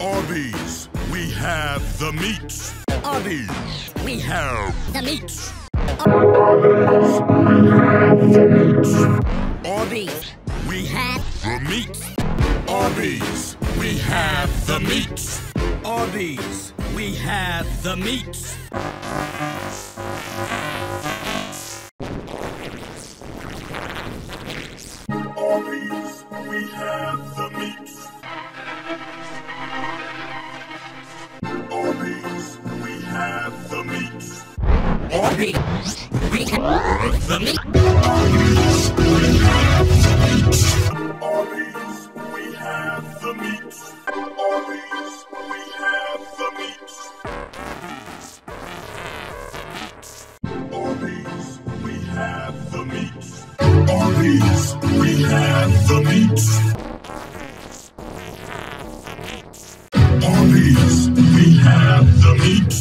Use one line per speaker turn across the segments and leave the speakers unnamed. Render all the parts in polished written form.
Arby's, we have the meats. Arby's, we have the meats. Arby's, we have the meats. Arby's, we have the meats. Arby's, we have the meats. Arby's, we have the meats. Arby's, we have the meats. Arby's, we have the meats. Arby's, we have the meats. Arby's, we have the meats. Arby's, we have the meats. Arby's, we have the meats. Arby's, we have the meats.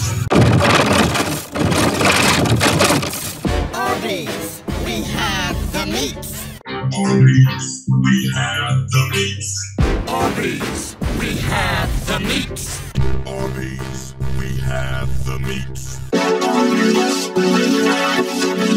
Arby's, we have the meats. Arby's, we have the meats. Arby's, we have the meats. Arby's, we have the meats. Arby's, we have the meats.